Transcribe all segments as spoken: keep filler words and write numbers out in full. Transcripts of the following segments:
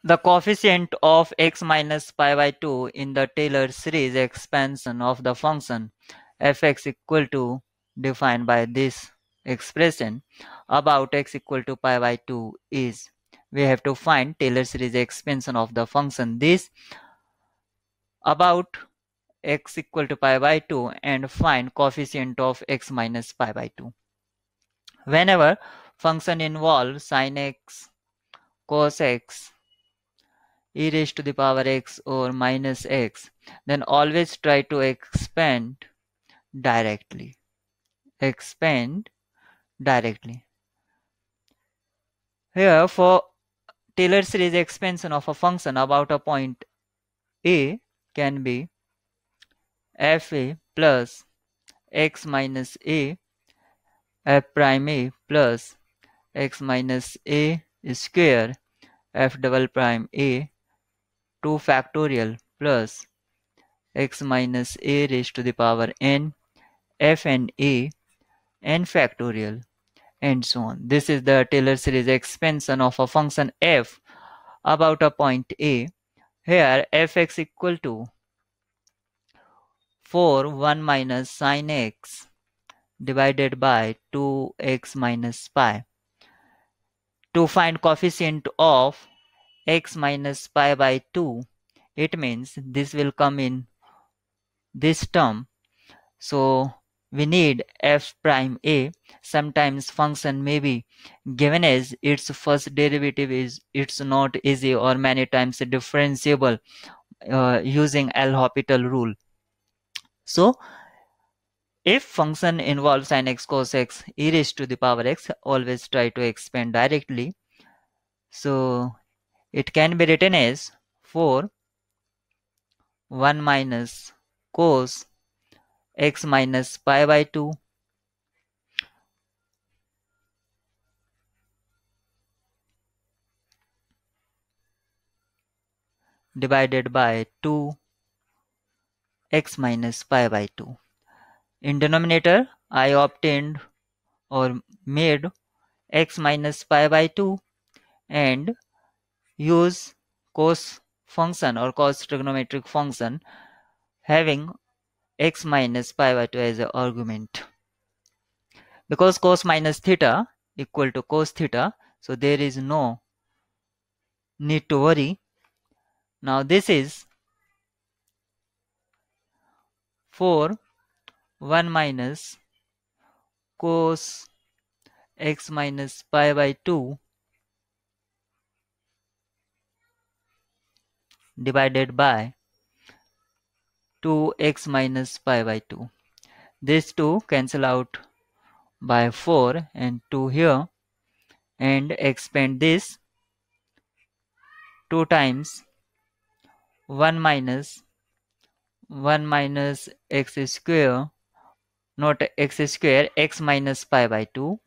The coefficient of x minus pi by two in the Taylor series expansion of the function f(x) equal to defined by this expression about x equal to pi by two is, we have to find Taylor series expansion of the function this about x equal to pi by two and find coefficient of x minus pi by two. Whenever function involves sin x, cos x, e raised to the power x or minus x, then always try to expand directly. Expand directly. Here for Taylor series expansion of a function about a point A can be fa plus x minus a f prime a plus x minus a square f double prime a two factorial plus x minus a raised to the power n f and a n factorial and so on. This is the Taylor series expansion of a function f about a point A. Here f(x) equal to four one minus sin x divided by two x minus pi. To find coefficient of x minus pi by two, it means this will come in this term. So we need f prime a. Sometimes function may be given as its first derivative is it's not easy or many times differentiable uh, using L'Hopital rule. So if function involves sin x cos x e raised to the power x, always try to expand directly. So it can be written as four one minus cos x minus pi by two divided by two x minus pi by two. In denominator, I obtained or made x minus pi by two and use cos function or cos trigonometric function having x minus pi by two as an argument. Because cos minus theta equal to cos theta, so there is no need to worry. Now this is four one minus cos x minus pi by two divided by two x minus pi by two. These two cancel out by four and two here and expand this two times one minus one minus x square, not x square, x minus pi by two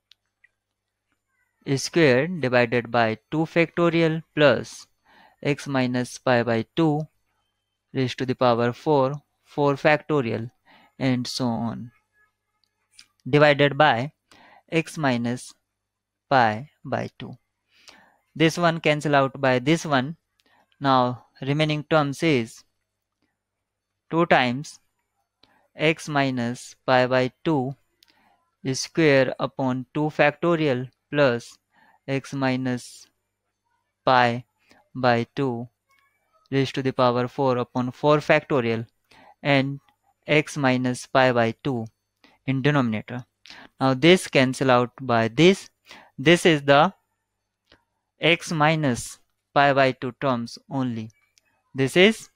square divided by two factorial plus x minus pi by two raised to the power four, four factorial and so on, divided by x minus pi by two. This one cancel out by this one. Now remaining terms is two times x minus pi by two square upon two factorial plus x minus pi by two raised to the power four upon four factorial and x minus pi by two in denominator. Now this cancel out by this. This is the x minus pi by two terms only. This is,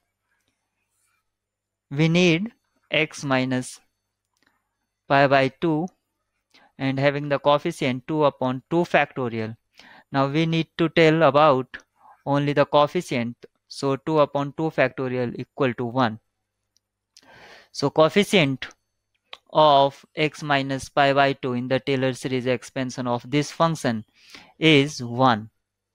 we need x minus pi by two and having the coefficient two upon two factorial. Now we need to tell about only the coefficient. So two upon two factorial equal to one. So coefficient of x minus pi by two in the Taylor series expansion of this function is one.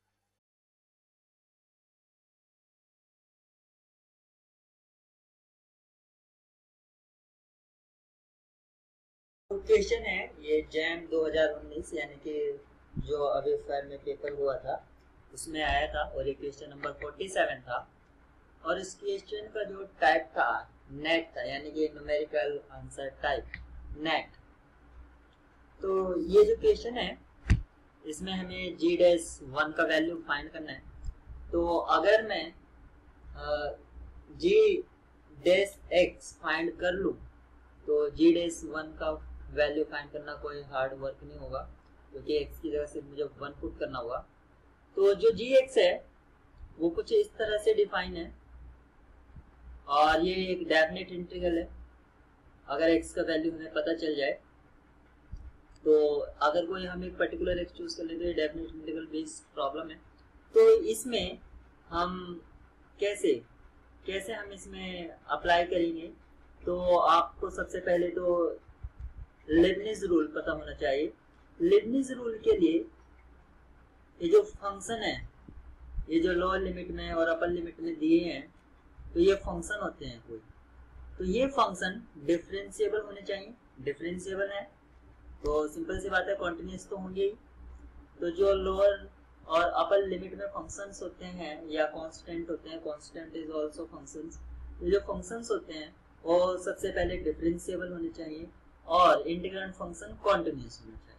Question है ये jam दो हज़ार उन्नीस यानी कि जो अभी file में पेपर हुआ था उसमें आया था और ये क्वेश्चन नंबर फोर्टी सेवन था। और इस क्वेश्चन का जो टाइप था नेट था, यानी कि न्यूमेरिकल आंसर टाइप नेट। तो ये जो क्वेश्चन है इसमें हमें जी डैश वन का वैल्यू फाइंड करना है। तो अगर मैं जी डैश एक्स फाइंड कर लूँ तो जी डैश वन का वैल्यू फाइंड करना कोई हार्ड वर्क नहीं होगा, क्योंकि एक्स की जगह सिर्फ मुझे वन पुट करना होगा। तो जो जी एक्स है वो कुछ इस तरह से डिफाइन है, और ये एक डेफिनेट इंटीग्रल है। अगर एक्स का वैल्यू हमें पता चल जाए तो अगर कोई हम एक पर्टिकुलर एक्स चूज कर ले तो ये डेफिनेट इंटीग्रल बेस्ड प्रॉब्लम है। तो इसमें हम कैसे कैसे हम इसमें अप्लाई करेंगे, तो आपको सबसे पहले तो लेबनिज रूल पता होना चाहिए। लेबनिज रूल के लिए ये जो फंक्शन है, ये जो लोअर लिमिट में और अपर लिमिट में दिए हैं, तो ये फंक्शन होते हैं कोई, तो ये फंक्शन डिफरेंशिएबल होने चाहिए। डिफरेंशिएबल है तो सिंपल सी बात है, कॉन्टिन्यूस तो होंगे ही। तो जो लोअर और अपर लिमिट में फंक्शंस होते हैं या कांस्टेंट होते हैं, कांस्टेंट इज आल्सो फंक्शंस, तो जो फंक्शंस होते हैं वो सबसे पहले डिफरेंशिएबल होने चाहिए और इंटीग्रेंड फंक्शन कॉन्टिन्यूस होना चाहिए।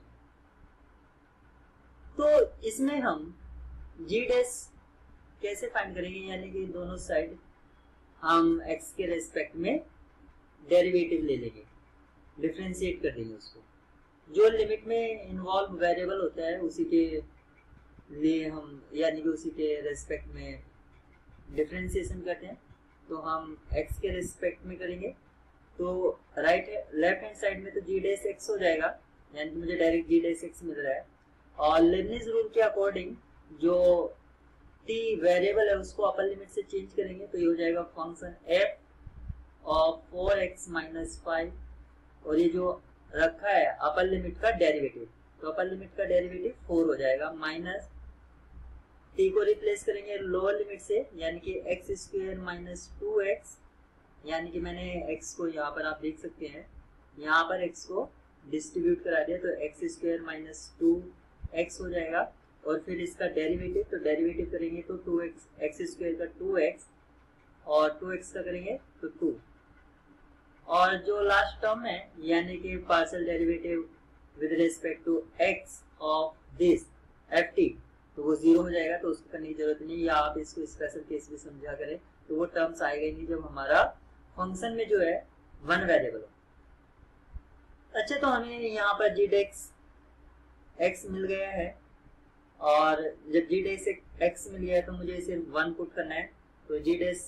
तो इसमें हम जी डैश कैसे फाइंड करेंगे, यानी कि दोनों साइड हम x के रेस्पेक्ट में डेरिवेटिव ले लेंगे, डिफरेंशिएट कर देंगे उसको। जो लिमिट में इन्वॉल्व वेरिएबल होता है उसी के लिए हम, यानी कि उसी के रेस्पेक्ट में डिफरेंशिएशन करते हैं। तो हम x के रेस्पेक्ट में करेंगे तो राइट लेफ्ट हैंड साइड में तो जी डैश एक्स हो जाएगा, यानी कि मुझे डायरेक्ट जी डैश एक्स मिल रहा है। और लेबनिज रूल के अकॉर्डिंग जो t वेरिएबल है उसको अपर लिमिट से चेंज करेंगे तो ये हो जाएगा function f of four x minus five, और ये जो रखा है अपर लिमिट का डेरिवेटिव, तो अपर लिमिट का डेरिवेटिव फोर हो जाएगा, माइनस t को रिप्लेस करेंगे लोअर लिमिट से, यानी कि x square minus two x, यानी कि मैंने x को यहाँ पर आप देख सकते हैं, यहाँ पर x को डिस्ट्रीब्यूट करा दिया तो x square minus two x हो जाएगा। और फिर इसका डेरिवेटिव, तो डेरिवेटिव करेंगे तो टू एक्स, एक्स स्क्वायर का टू एक्स और टू एक्स का करेंगे तो टू, और जो लास्ट टर्म है यानी कि partial derivative with respect to x of this F T, तो वो जीरो हो जाएगा, तो उसको करने की जरूरत नहीं, या आप इसको स्पेशल केस भी समझा करें तो वो टर्म्स आएगा नहीं जब हमारा फंक्शन में जो है वन वेरिएबल हो। अच्छा, तो हमें यहाँ पर जी डैश एक्स मिल गया है, और जब जी डैश एक्स मिल गया है तो मुझे इसे वन पुट करना है, तो जी डैश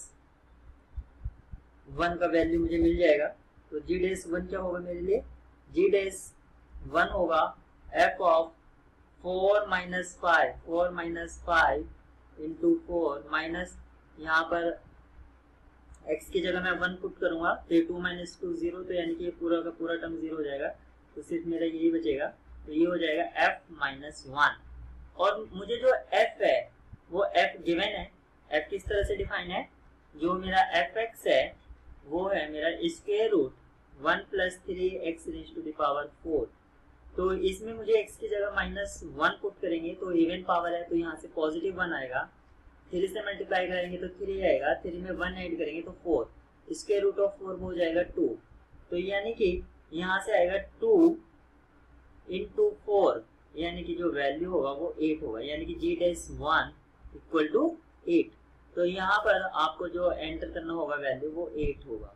वन का वैल्यू मुझे मिल जाएगा। तो जी डैश वन क्या होगा मेरे लिए, जी डैश वन होगा F of four minus five, four minus five into four, minus यहाँ पर x की जगह मैं वन पुट करूंगा तो टू माइनस टू जीरो, तो यानी कि ये पूरा का पूरा टर्म जीरो हो जाएगा, तो सिर्फ मेरा यही बचेगा, तो ये हो जाएगा f माइनस वन। और मुझे जो f है वो f गिवन है, f किस तरह से डिफाइन है, जो मेरा fx है वो है मेरा square root one plus three x raise to the power four. तो इसमें मुझे x की जगह माइनस वन पुट करेंगे तो इवन पावर है तो यहाँ से पॉजिटिव वन आएगा, थ्री से मल्टीप्लाई करेंगे तो थ्री आएगा, थ्री में वन ऐड करेंगे तो four, square root of four हो जाएगा टू, तो यानी कि यहाँ से आएगा टू इंटू फोर, यानी कि जो वैल्यू होगा वो एट होगा, यानी कि G dash one equal to eight. तो यहाँ पर आपको जो एंटर करना होगा वैल्यू वो एट होगा।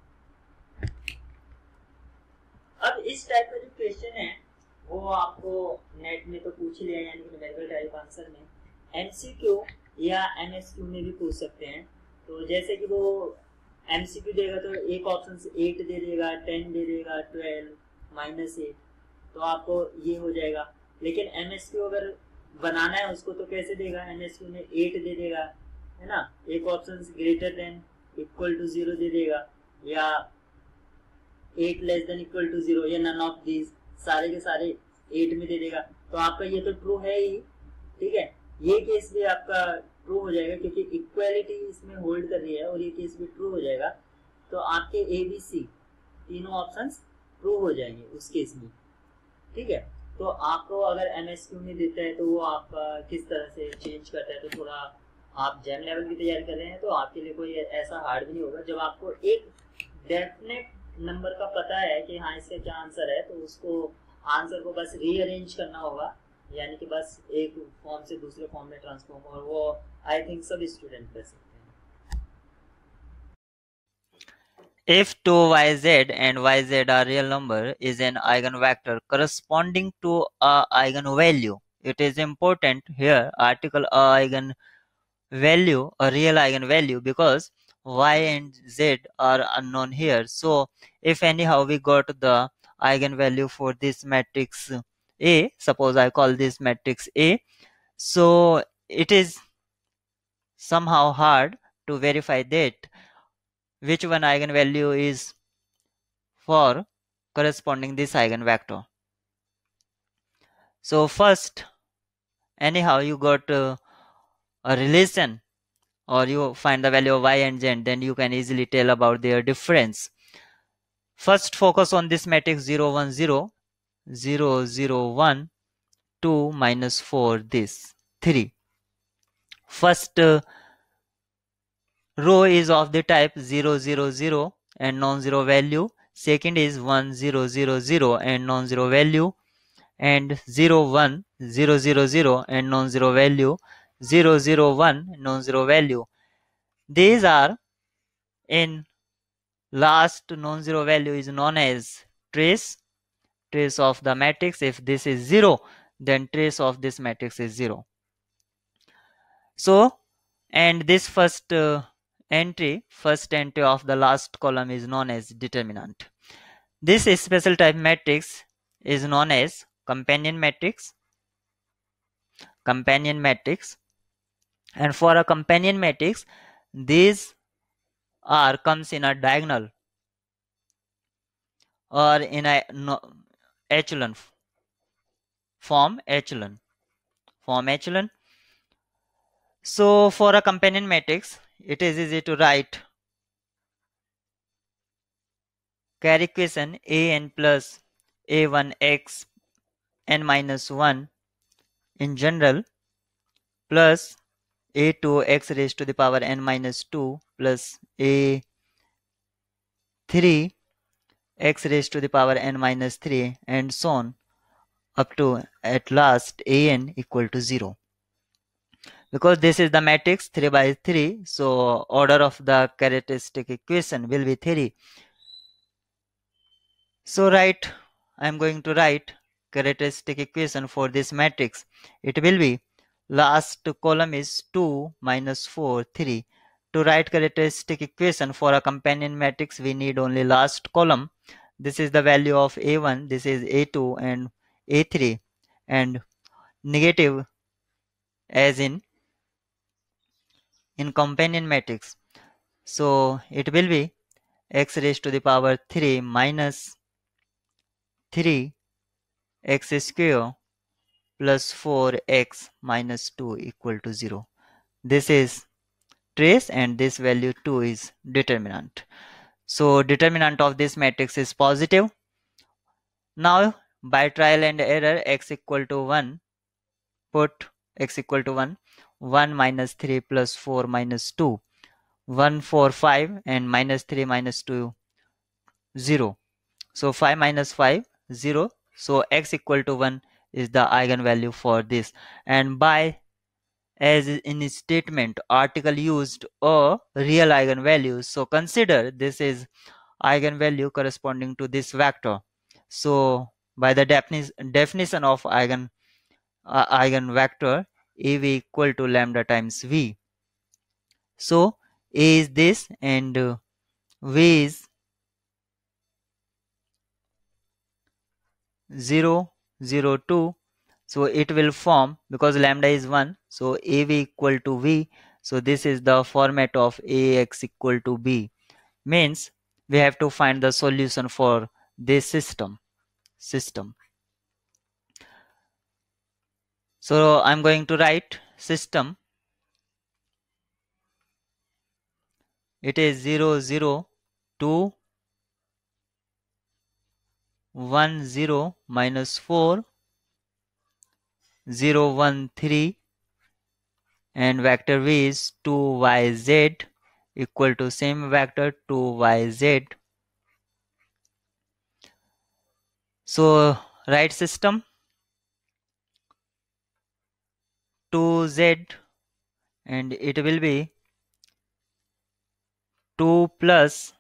अब इस टाइप का जो क्वेश्चन है वो आपको नेट में तो पूछ लिया, यानी कि न्यूमेरिकल टाइप आंसर में एमसीक्यू या एमएसक्यू में भी पूछ सकते हैं। तो जैसे कि वो एमसीक्यू देगा तो एक ऑप्शन से एट दे देगा, टेन दे देगा, ट्वेल्व, माइनस एट, तो आपको ये हो जाएगा। लेकिन एमएसक्यू अगर बनाना है उसको तो कैसे देगा, एमएसक्यू में एट दे देगा, है ना, एक ऑप्शन से greater than equal to zero दे देगा, या at less than equal to zero, या नन ऑफ दीज, सारे के सारे एट में दे देगा। तो आपका ये तो ट्रू है ही, ठीक है, ये केस भी आपका ट्रू हो जाएगा क्योंकि इक्वालिटी इसमें होल्ड कर रही है, और ये केस भी ट्रू हो जाएगा। तो आपके ए बी सी तीनों ऑप्शंस ट्रू हो जाएंगे उस केस में, ठीक है। तो आपको अगर एम एस क्यू में देता है तो वो आपका किस तरह से चेंज करता है, तो थोड़ा आप जैम लेवल की तैयारी कर रहे हैं तो आपके लिए कोई ऐसा हार्ड भी नहीं होगा। जब आपको एक डेफिनेट नंबर का पता है कि हाँ इसका क्या आंसर है, तो उसको आंसर को बस रीअरेंज करना होगा, यानी कि बस एक फॉर्म से दूसरे फॉर्म में ट्रांसफॉर्म, और वो आई थिंक सब स्टूडेंट कर सकते हैं। If two y z and y z are real number is an eigenvector corresponding to a eigenvalue. It is important here article a eigenvalue, a real eigenvalue, because y and z are unknown here. So if anyhow we got the eigenvalue for this matrix A, suppose I call this matrix A, so it is somehow hard to verify that which one eigenvalue is for corresponding this eigenvector. So first, anyhow you got uh, a relation, or you find the value of y and z, then you can easily tell about their difference. First focus on this matrix zero one zero, zero zero one, two, minus four, this three. First uh, row is of the type zero zero zero and non-zero value. Second is one zero zero zero and non-zero value, and zero one zero zero zero and non-zero value, zero zero one non-zero value. These are in last non-zero value is known as trace, trace of the matrix. If this is zero, then trace of this matrix is zero. So, and this first uh, entry, first entry of the last column is known as determinant. This special type matrix is known as companion matrix, companion matrix. And for a companion matrix, these are comes in a diagonal or in a no, echelon form, echelon form echelon. So for a companion matrix, it is easy to write carry equation a n plus a one x n minus one in general plus a two x raised to the power n minus two plus a three x raised to the power n minus three, and so on up to at last an equal to zero. Because this is the matrix three by three, so order of the characteristic equation will be three. So write, I am going to write characteristic equation for this matrix. It will be last column is two minus four, three. To write characteristic equation for a companion matrix, we need only last column. This is the value of a one, this is a two and a three, and negative as in in companion matrix. So it will be x raised to the power three minus three x square plus four x minus two equal to zero. This is trace and this value two is determinant. So determinant of this matrix is positive. Now by trial and error x equal to one, put x equal to one, one minus three plus four minus two, one, four, five, and minus three minus two, zero. So five minus five, zero. So x equal to one is the eigenvalue for this. And by as in statement article used a real eigenvalue, so consider this is eigenvalue corresponding to this vector. So by the defini definition of eigen uh, eigenvector, A V equal to lambda times V. So A is this and uh, V is zero, zero, two. So it will form, because lambda is one, so A V equal to V. So this is the format of A X equal to B. Means we have to find the solution for this system. System. So I'm going to write system. It is zero, zero, two, one, zero, minus four, zero, one, three, and vector v is two y z equal to same vector two y z. So write system two z, and it will be two plus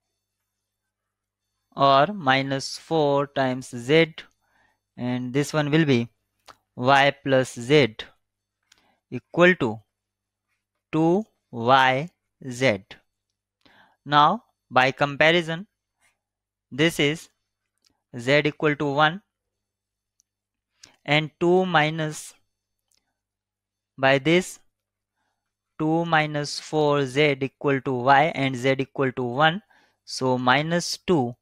or minus four times z, and this one will be y plus z equal to two y z. Now by comparison, this is z equal to one, and two minus by this two minus four z equal to y, and z equal to one, so minus two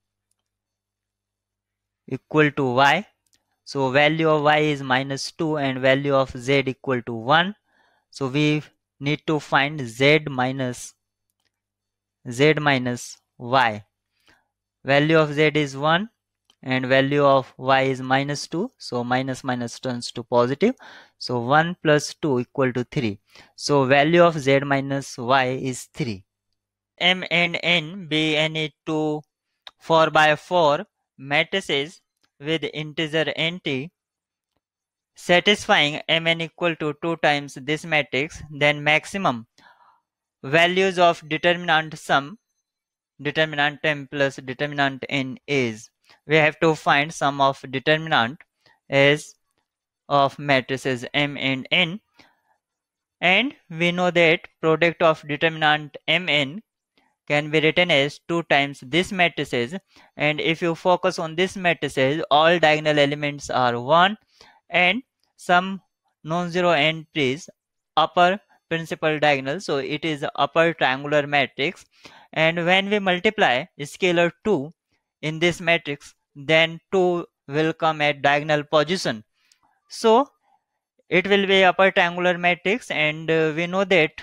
equal to y. So value of y is minus two and value of z equal to one. So we need to find z minus z minus y. Value of z is one and value of y is minus two. So minus minus turns to positive. So one plus two equal to three. So value of z minus y is three. M and n be any two four by four matrices with integer nt satisfying mn equal to two times this matrix, then maximum values of determinant sum, determinant m plus determinant n is, we have to find sum of determinant is of matrices m and n, and we know that product of determinant mn can be written as two times this matrices, and if you focus on this matrices, all diagonal elements are one and some non-zero entries upper principal diagonal, so it is upper triangular matrix, and when we multiply scalar two in this matrix, then two will come at diagonal position, so it will be upper triangular matrix, and uh, we know that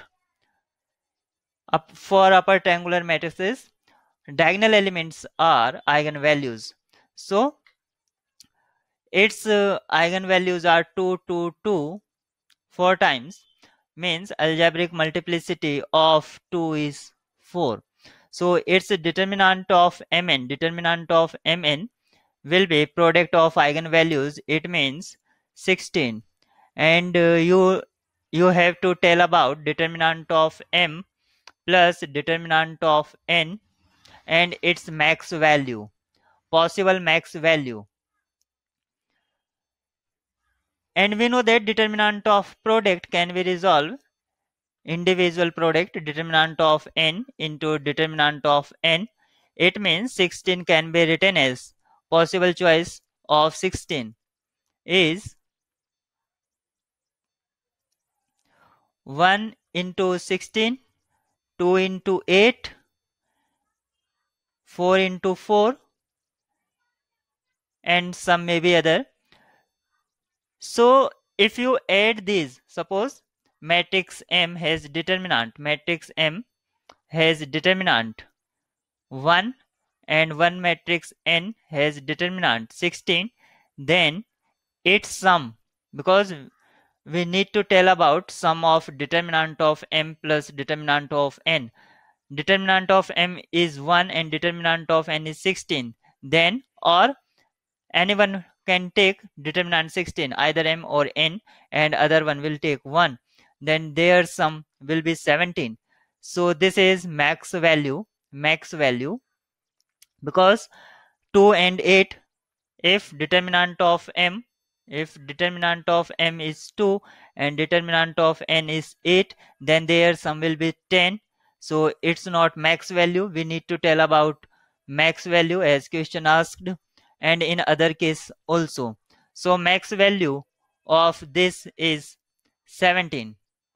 up for upper triangular matrices diagonal elements are eigenvalues, so its uh, eigenvalues are two, two, two, four times, means algebraic multiplicity of two is four. So its determinant of mn, determinant of mn will be product of eigenvalues, it means sixteen, and uh, you you have to tell about determinant of m plus determinant of n and its max value, possible max value. And we know that determinant of product can be resolved individual product determinant of n into determinant of n. It means sixteen can be written as possible choice of sixteen is one into sixteen, two into eight, four into four, and some maybe other. So if you add these, suppose matrix M has determinant, matrix M has determinant one and one matrix N has determinant sixteen, then its sum, because we need to tell about sum of determinant of M plus determinant of N. Determinant of M is one and determinant of N is sixteen, then or anyone can take determinant sixteen, either M or N, and other one will take one, then their sum will be seventeen. So this is max value, max value, because two and eight, if determinant of M, if determinant of M is two and determinant of N is eight, then their sum will be ten. So it's not max value, we need to tell about max value as question asked, and in other case also. So max value of this is seventeen.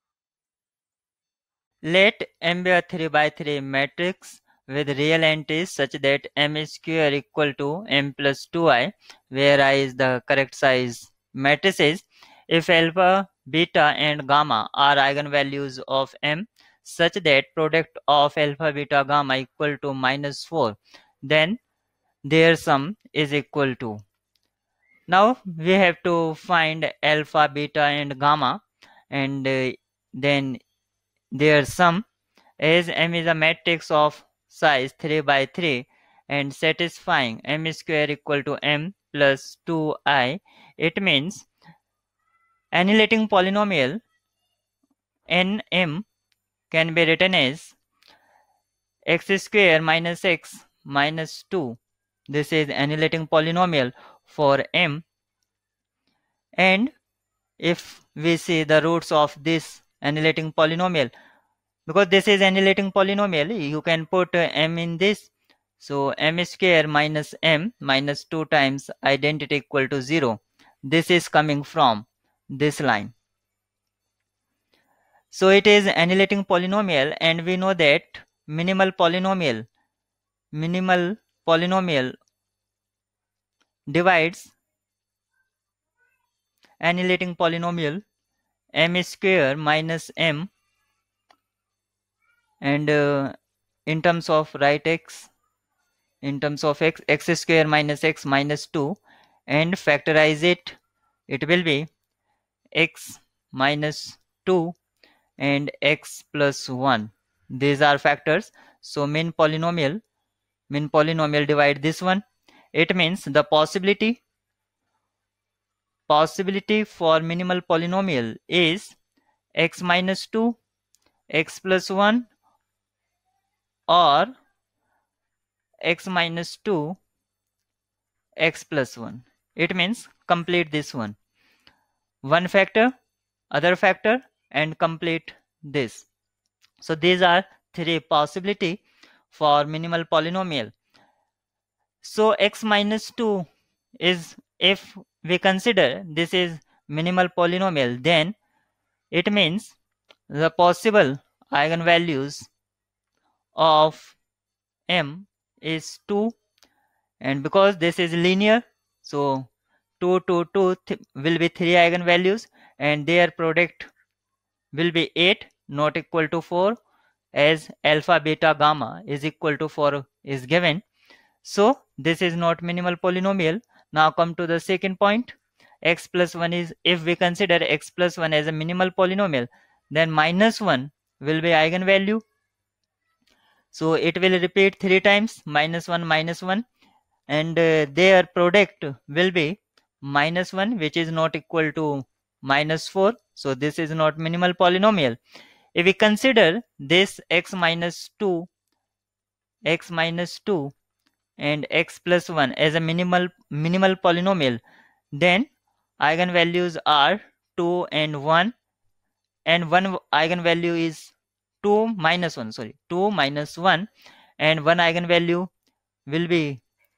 Let M be a three by three matrix with real entries such that M square equal to M plus two I, where I is the correct size matrices. If alpha, beta and gamma are eigenvalues of M such that product of alpha, beta, gamma equal to minus four, then their sum is equal to. Now we have to find alpha, beta and gamma, and uh, then their sum. As M is a matrix of size three by three and satisfying M square equal to M plus two I, it means annihilating polynomial N M can be written as x square minus x minus two. This is annihilating polynomial for M, and if we see the roots of this annihilating polynomial, because this is annihilating polynomial, you can put uh, M in this. So M square minus M minus two times identity equal to zero. This is coming from this line. So it is annihilating polynomial, and we know that minimal polynomial minimal polynomial divides annihilating polynomial M square minus M, and uh, in terms of right x in terms of x, x square minus x minus two, and factorize it, it will be x minus two and x plus one. These are factors. So min polynomial min polynomial divide this one. It means the possibility possibility for minimal polynomial is x minus two, x plus one, or x minus two, x plus one. It means complete this one. One factor, other factor, and complete this. So these are three possibility for minimal polynomial. So x minus two is, if we consider this is minimal polynomial, then it means the possible eigenvalues of M is two, and because this is linear, so two, two, two th will be three eigenvalues, and their product will be eight, not equal to four, as alpha, beta, gamma is equal to four is given. So this is not minimal polynomial. Now come to the second point. X plus one is, if we consider x plus one as a minimal polynomial, then minus one will be eigenvalue. So it will repeat three times, minus one, minus one, and uh, their product will be minus one, which is not equal to minus four. So this is not minimal polynomial. If we consider this x minus two, x minus two and x plus one as a minimal minimal polynomial, then eigenvalues are two and one, and one eigenvalue is two minus one, sorry, two minus one, and one eigenvalue will be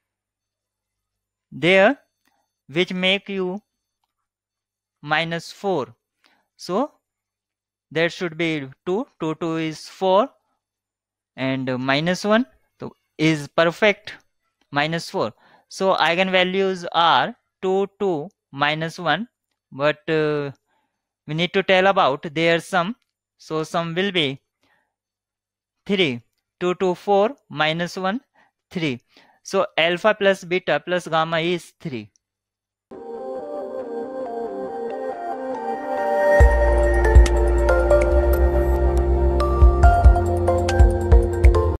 there, which make you minus four. So there should be two, two, two is four, and minus one so is perfect minus four. So eigenvalues are two, two, minus one, but uh, we need to tell about their sum. So sum will be three, two, two, four, minus one, three. So alpha plus beta plus gamma is three.